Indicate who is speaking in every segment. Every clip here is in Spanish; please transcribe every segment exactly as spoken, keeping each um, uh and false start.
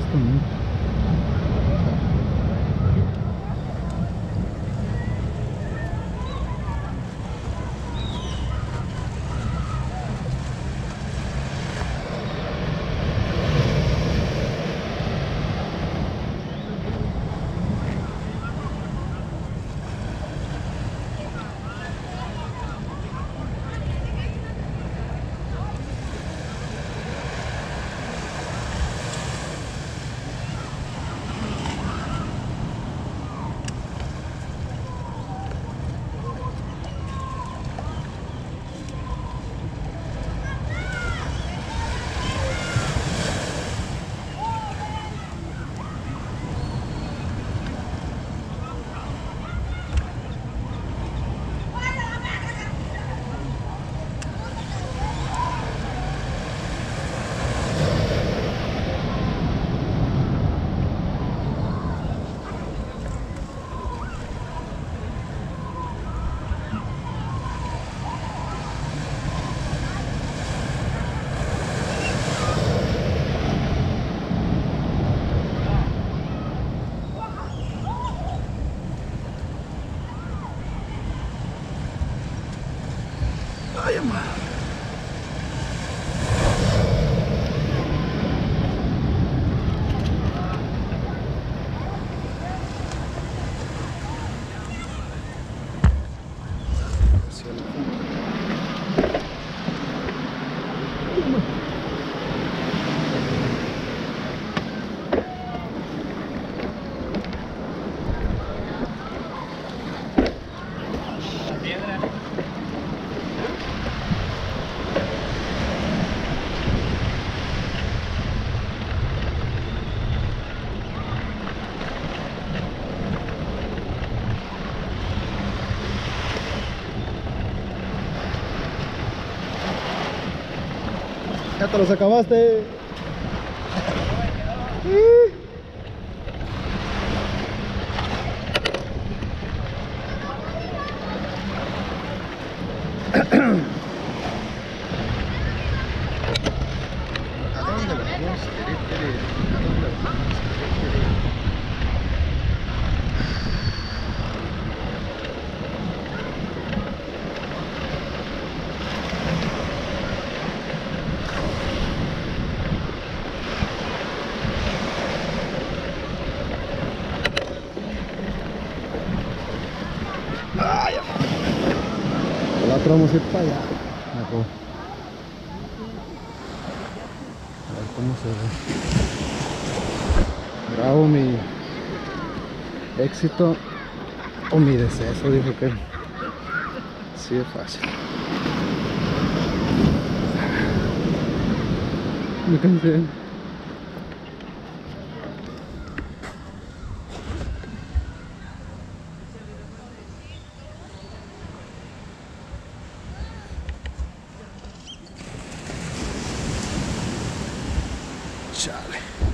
Speaker 1: conmigo. Ay, mamá. Ya te los acabaste. La otra vamos a ir para allá. Mejor. A ver cómo se ve. Grabo mi éxito o mi deceso, dijo que sí es fácil. Me cansé. Chale.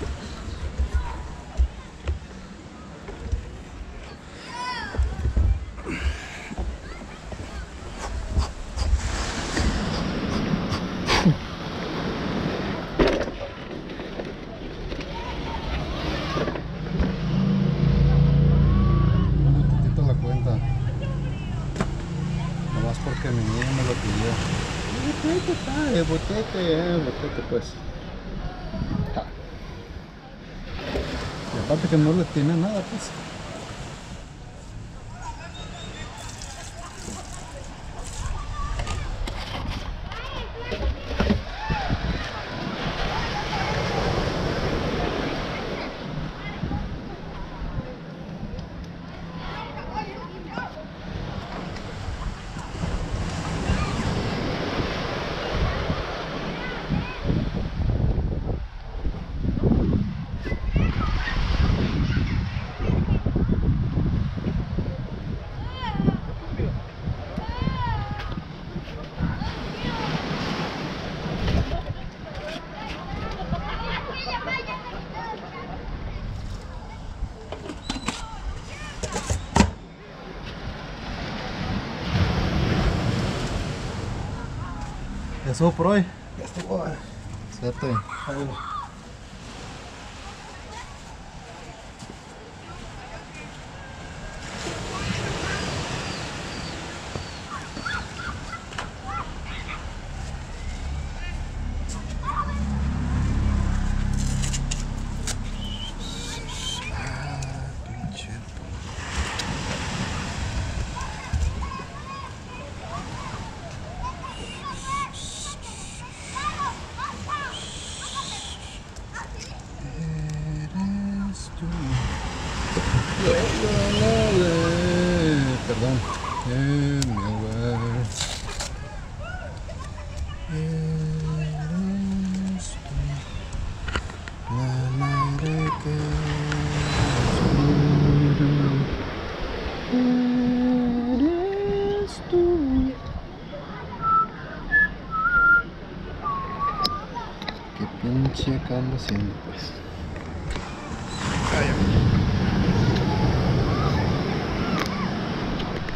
Speaker 1: Un tantito la cuenta. Nomás porque mi niña me lo pidió. El botete, pa, el botete, eh, el botete pues. Y aparte que no le tiene nada pues. Ya estuvo por hoy. Ya estuvo. Suerte. Perdón. En mi hogar. Eres tú, la madre que espero. Eres tú. Qué pinche acá ando haciendo, pues. Ay,